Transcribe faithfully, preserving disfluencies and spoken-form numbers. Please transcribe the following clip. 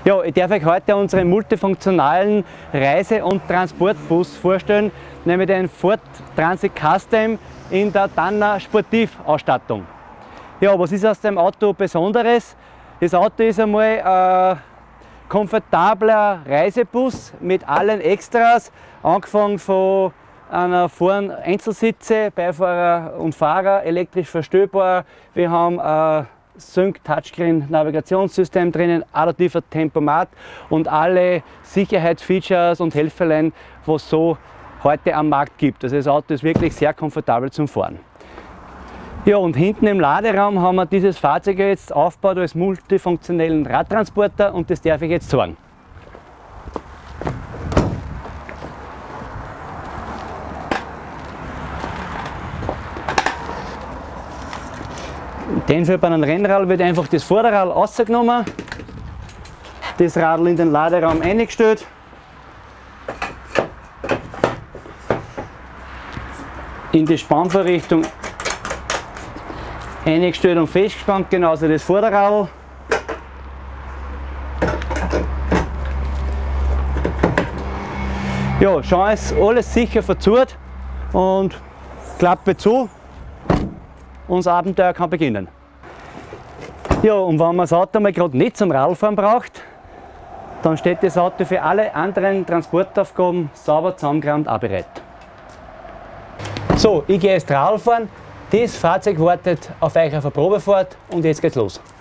Ja, ich darf euch heute unseren multifunktionalen Reise- und Transportbus vorstellen, nämlich den Ford Transit Custom in der Danner Sportivausstattung. Ja, was ist aus dem Auto Besonderes? Das Auto ist einmal ein komfortabler Reisebus mit allen Extras, angefangen von einer vorn Einzelsitze, Beifahrer und Fahrer, elektrisch verstellbar. Wir haben ein Sync Touchscreen Navigationssystem drinnen, adaptiver Tempomat und alle Sicherheitsfeatures und Helferlein, was es so heute am Markt gibt. Also das Auto ist wirklich sehr komfortabel zum Fahren. Ja, und hinten im Laderaum haben wir dieses Fahrzeug jetzt aufgebaut als multifunktionellen Radtransporter und das darf ich jetzt zeigen. In dem Fall bei einem Rennrad wird einfach das Vorderrad rausgenommen, das Radl in den Laderaum eingestellt, in die Spannvorrichtung eingestellt und festgespannt, genauso das Vorderrad. Ja, schon ist alles sicher verzurrt und Klappe zu. Unser Abenteuer kann beginnen. Ja, und wenn man das Auto mal gerade nicht zum Radfahren braucht, dann steht das Auto für alle anderen Transportaufgaben sauber zusammengeräumt auch bereit. So, ich gehe jetzt Radfahren. Das Fahrzeug wartet auf euch auf eine Probefahrt und jetzt geht's los.